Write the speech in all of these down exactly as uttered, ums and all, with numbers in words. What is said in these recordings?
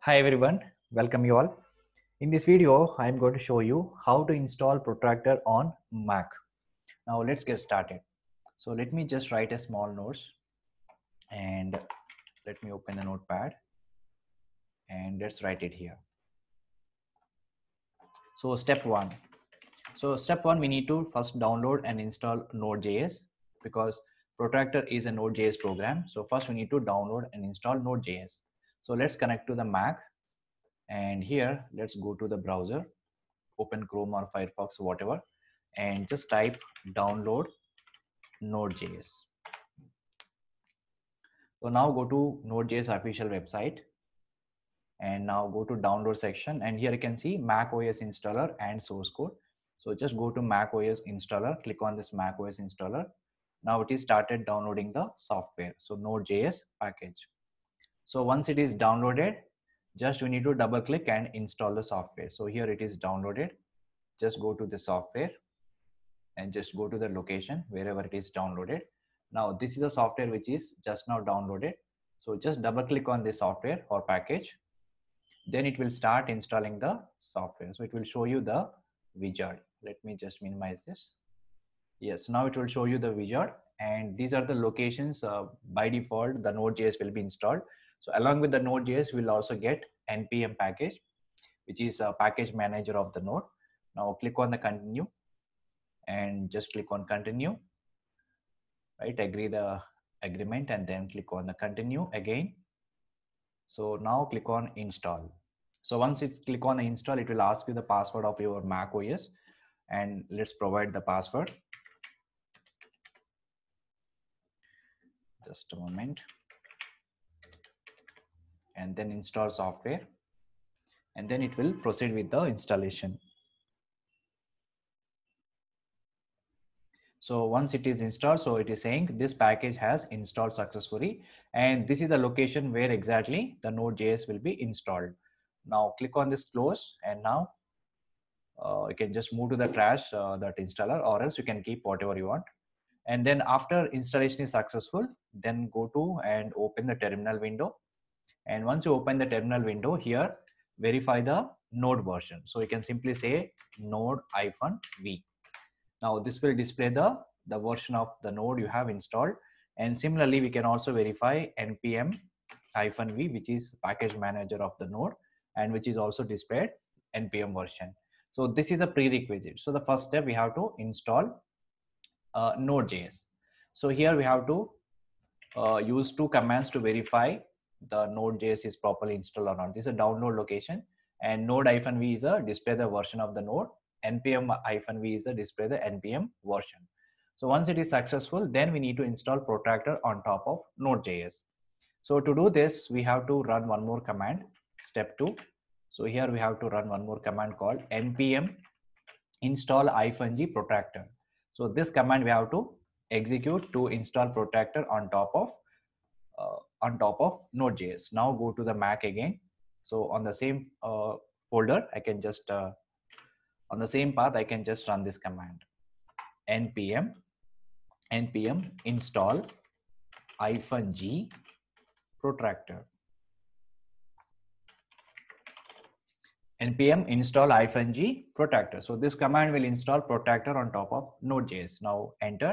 Hi everyone, welcome you all. In this video, I am going to show you how to install Protractor on Mac. Now let's get started. So let me just write a small notes and let me open the notepad and let's write it here. So step one. So step one, we need to first download and install Node.js because Protractor is a Node.js program. So first we need to download and install Node.js. So let's connect to the Mac. And here, let's go to the browser, open Chrome or Firefox, whatever, and just type download Node.js. So now go to Node.js official website and now go to download section. And here you can see Mac O S installer and source code. So just go to Mac O S installer, click on this Mac O S installer. Now it is started downloading the software. So Node.js package. So once it is downloaded, just we need to double click and install the software. So here it is downloaded. Just go to the software and just go to the location wherever it is downloaded. Now this is a software which is just now downloaded. So just double click on this software or package. Then it will start installing the software. So it will show you the wizard. Let me just minimize this. Yes, now it will show you the wizard, and these are the locations. Uh, by default, the Node.js will be installed. So along with the Node.js, we'll also get N P M package, which is a package manager of the node. Now click on the continue and just click on continue, right? Agree the agreement and then click on the continue again. So now click on install. So once you click on the install, it will ask you the password of your Mac O S, and let's provide the password. Just a moment. And then install software, and then it will proceed with the installation. So once it is installed, so it is saying this package has installed successfully, and this is the location where exactly the Node.js will be installed. Now click on this close, and now uh, you can just move to the trash, uh, that installer, or else you can keep whatever you want. And then after installation is successful, then go to and open the terminal window. And once you open the terminal window here, verify the node version. So you can simply say node-v. Now this will display the, the version of the node you have installed. And similarly, we can also verify npm-v, which is package manager of the node, and which is also displayed npm version. So this is a prerequisite. So the first step, we have to install uh, Node.js. So here we have to uh, use two commands to verify the Node.js is properly installed or not. This is a download location, and node-v is a display the version of the node. npm-v is a display the npm version. So once it is successful, then we need to install Protractor on top of Node.js. So to do this, we have to run one more command, step two. So here we have to run one more command called npm install-g Protractor. So this command we have to execute to install Protractor on top of uh, on top of Node.js. Now go to the Mac again. So on the same uh, folder, I can just uh, on the same path I can just run this command: npm npm install hyphen g Protractor. npm install hyphen g Protractor. So this command will install Protractor on top of Node.js. Now enter.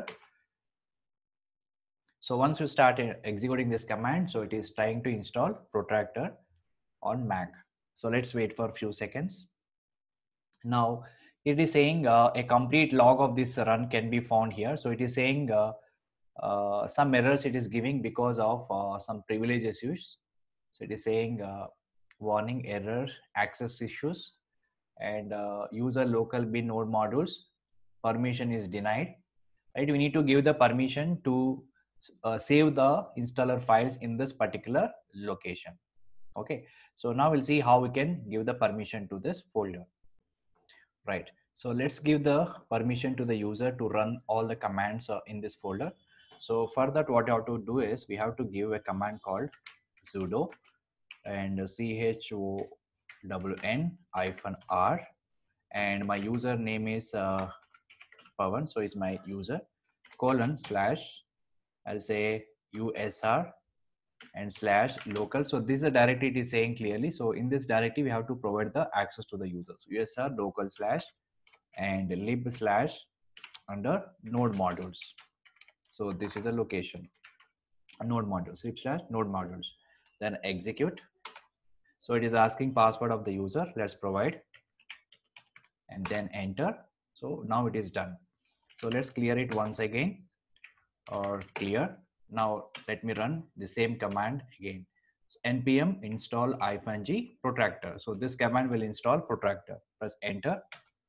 So once you start executing this command, so it is trying to install Protractor on Mac. So let's wait for a few seconds. Now it is saying uh, a complete log of this run can be found here. So it is saying uh, uh, some errors it is giving because of uh, some privilege issues. So it is saying uh, warning error, access issues, and uh, user local bin node modules permission is denied. Right, we need to give the permission to uh, save the installer files in this particular location. Okay, so now we'll see how we can give the permission to this folder. Right, so let's give the permission to the user to run all the commands uh, in this folder. So for that, what you have to do is we have to give a command called sudo and chown hyphen r, and my user name is uh, Pavan, so is my user, colon slash, I'll say usr and slash local. So this is a directory it is saying clearly. So in this directory, we have to provide the access to the users. Usr local slash and lib slash under node modules. So this is the location, node modules, lib slash node modules. Then execute. So it is asking password of the user. Let's provide and then enter. So now it is done. So let's clear it once again, or clear. Now let me run the same command again. So npm install -g protractor. So this command will install protractor. Press enter.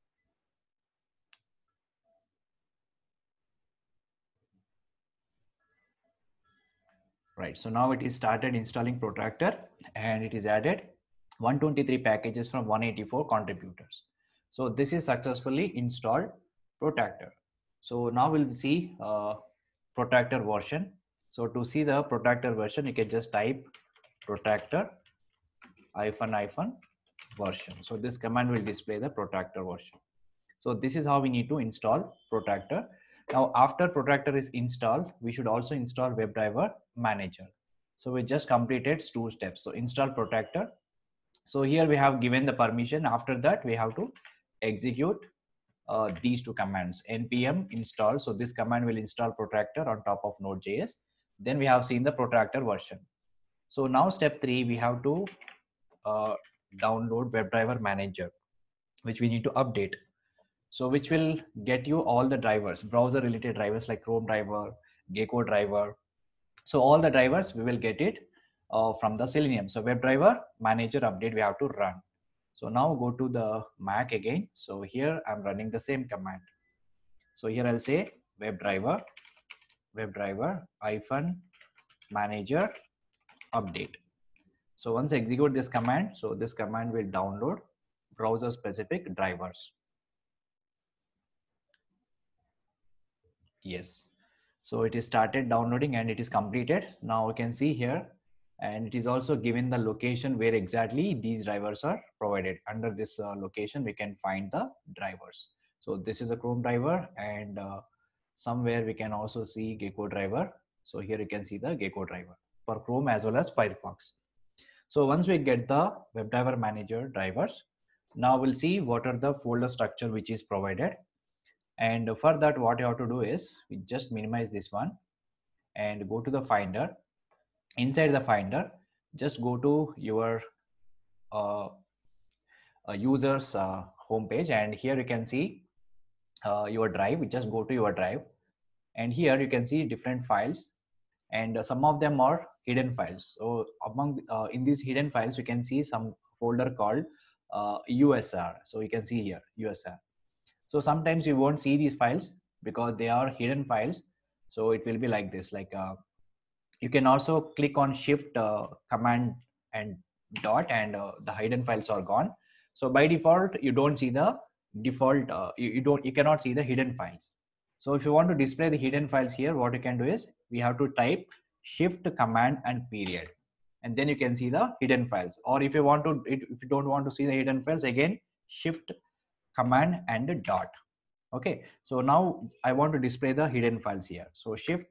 Right. So now it is started installing protractor, and it is added one hundred twenty-three packages from one hundred eighty-four contributors. So this is successfully installed protractor. So now we'll see uh, protractor version. So to see the protractor version, you can just type protractor hyphen hyphen version. So this command will display the protractor version. So this is how we need to install protractor. Now after protractor is installed, we should also install webdriver-manager. So we just completed two steps. So install protractor. So here we have given the permission. After that, we have to execute uh, these two commands, npm install. So this command will install protractor on top of node.js. Then we have seen the protractor version. So now step three, we have to uh, download webdriver-manager, which we need to update. So which will get you all the drivers, browser related drivers like Chrome driver, Gecko driver. So all the drivers, we will get it uh, from the Selenium. So WebDriver Manager update we have to run. So now go to the Mac again. So here I'm running the same command. So here I'll say WebDriver, WebDriver hyphen manager update. So once I execute this command, so this command will download browser specific drivers. Yes. So it is started downloading and it is completed. Now you can see here, and it is also given the location where exactly these drivers are provided. Under this uh, location, we can find the drivers. So this is a Chrome driver, and uh, somewhere we can also see Gecko driver. So here you can see the Gecko driver for Chrome as well as Firefox. So once we get the WebDriver Manager drivers, now we'll see what are the folder structure which is provided. And for that, what you have to do is we just minimize this one and go to the Finder. Inside the Finder, just go to your uh, uh, user's uh, homepage, and here you can see uh, your drive. Just go to your drive, and here you can see different files, and uh, some of them are hidden files. So among uh, in these hidden files, you can see some folder called uh, U S R. So you can see here U S R. So sometimes you won't see these files because they are hidden files. So it will be like this, like uh, you can also click on shift uh, command and dot, and uh, the hidden files are gone. So by default, you don't see the default, uh, you, you don't, you cannot see the hidden files. So if you want to display the hidden files here, what you can do is we have to type shift command and period, and then you can see the hidden files. Or if you want to, if you don't want to see the hidden files, again, shift command and a dot. Okay, so now I want to display the hidden files here. So shift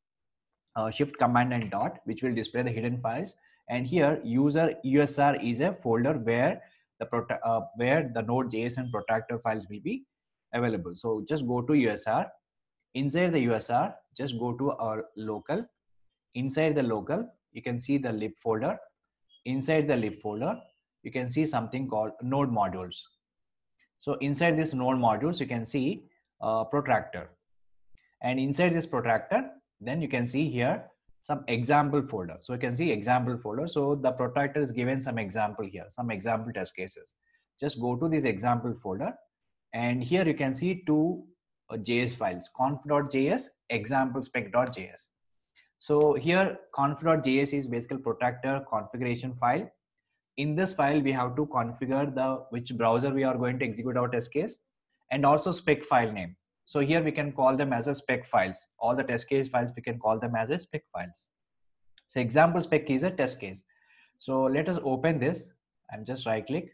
uh, shift command and dot, which will display the hidden files. And here user U S R is a folder where the uh, where the node.js and protractor files will be available. So just go to U S R. Inside the U S R, just go to our local. Inside the local, you can see the lib folder. Inside the lib folder, you can see something called node modules. So inside this node modules, you can see uh, protractor. And inside this protractor, then you can see here some example folder. So you can see example folder. So the protractor is given some example here, some example test cases. Just go to this example folder, and here you can see two uh, J S files, conf.js, example spec.js. So here conf.js is basically protractor configuration file. In this file, we have to configure the which browser we are going to execute our test case, and also spec file name. So here we can call them as a spec files. All the test case files, we can call them as a spec files. So example spec is a test case. So let us open this. I'm just right click.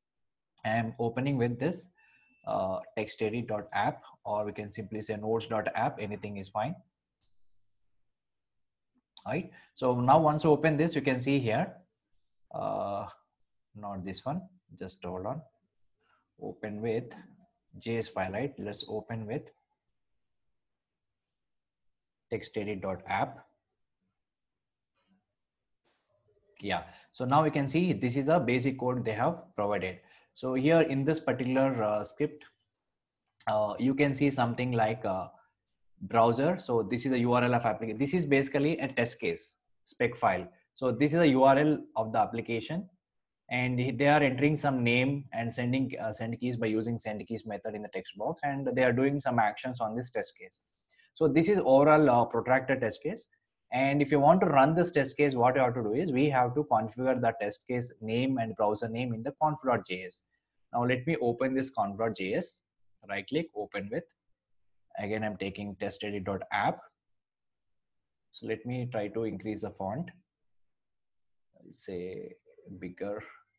I'm opening with this uh, textedit.app, or we can simply say notes.app. Anything is fine. right? So now once you open this, you can see here, uh, not this one, just hold on, open with J S file, right? Let's open with textedit.app. Yeah, so now we can see this is a basic code they have provided. So here in this particular uh, script, uh, you can see something like uh, browser. So this is a U R L of application. This is basically a test case spec file. So this is a U R L of the application, and they are entering some name and sending uh, send keys by using send keys method in the text box, and they are doing some actions on this test case. So this is overall uh, protractor test case. And if you want to run this test case, what you have to do is we have to configure the test case name and browser name in the conf.js. Now let me open this conf.js, right click, open with, again I'm taking testedit.app. So let me try to increase the font, I'll say bigger.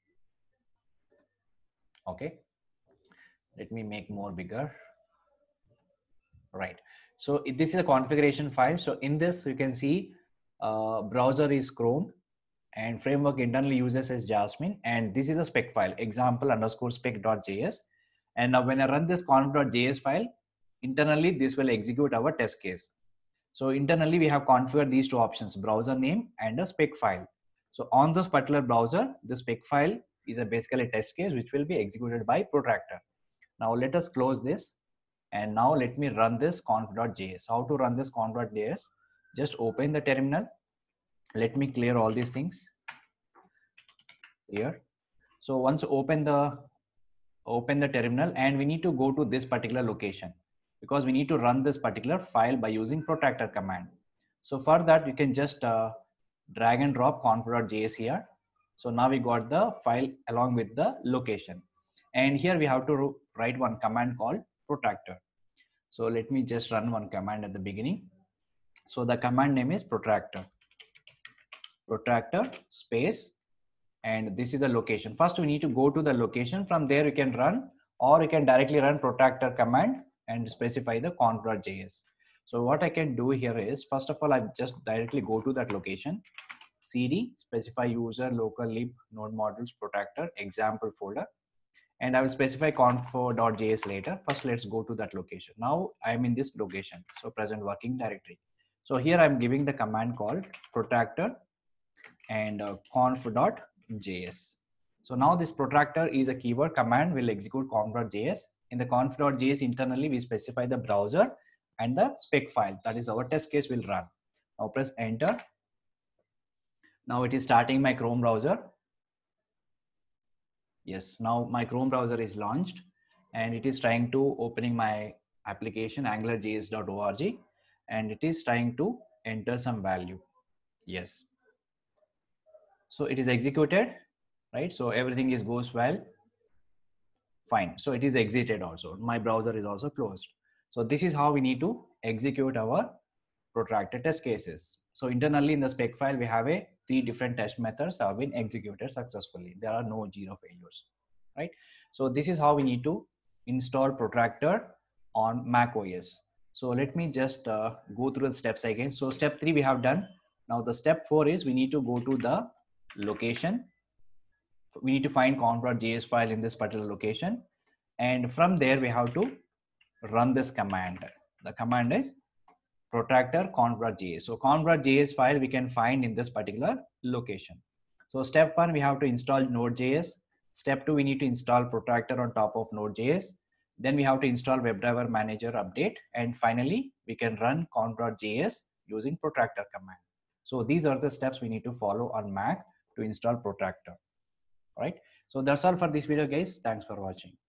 Okay, let me make more bigger, right? So this is a configuration file. So in this you can see uh, browser is Chrome, and framework internally uses is Jasmine, and this is a spec file, example underscore spec.js. And now when I run this conf.js file, internally this will execute our test case. So internally we have configured these two options, browser name and a spec file. So on this particular browser, the spec file is a basically a test case which will be executed by Protractor. Now let us close this, and now let me run this conf.js. How to run this conf.js? Just open the terminal. Let me clear all these things here. So once open the open the terminal, and we need to go to this particular location because we need to run this particular file by using Protractor command. So for that you can just uh, drag and drop conf.js here. So now we got the file along with the location, and here we have to write one command called Protractor. So let me just run one command at the beginning. So the command name is Protractor. Protractor space, and this is the location. First we need to go to the location. From there you can run, or you can directly run Protractor command and specify the conf.js. So what I can do here is, first of all, I just directly go to that location, cd specify user local lib node modules Protractor example folder, and I will specify conf.js later. First let's go to that location. Now I'm in this location, so present working directory. So here I'm giving the command called Protractor and uh, conf.js. So now this Protractor is a keyword command will execute conf.js. In the conf.js internally we specify the browser and the spec file, that is our test case will run. Now press enter. Now it is starting my Chrome browser. Yes, now my Chrome browser is launched and it is trying to opening my application angularjs dot org, and it is trying to enter some value. Yes. So it is executed, right? So everything is goes well. Fine. So it is exited also. My browser is also closed. So this is how we need to execute our protracted test cases. So internally in the spec file, we have a three different test methods have been executed successfully. There are no Jira failures, right? So this is how we need to install Protractor on Mac O S. So let me just uh, go through the steps again. So step three we have done. Now the step four is we need to go to the location. We need to find conf.js file in this particular location, and from there we have to run this command. The command is protractor conf.js. So conf.js file we can find in this particular location. So step one we have to install Node.js. Step two we need to install Protractor on top of Node.js. Then we have to install webdriver-manager update, and finally we can run conf.js using Protractor command. So these are the steps we need to follow on Mac to install Protractor. Right. So that's all for this video, guys. Thanks for watching.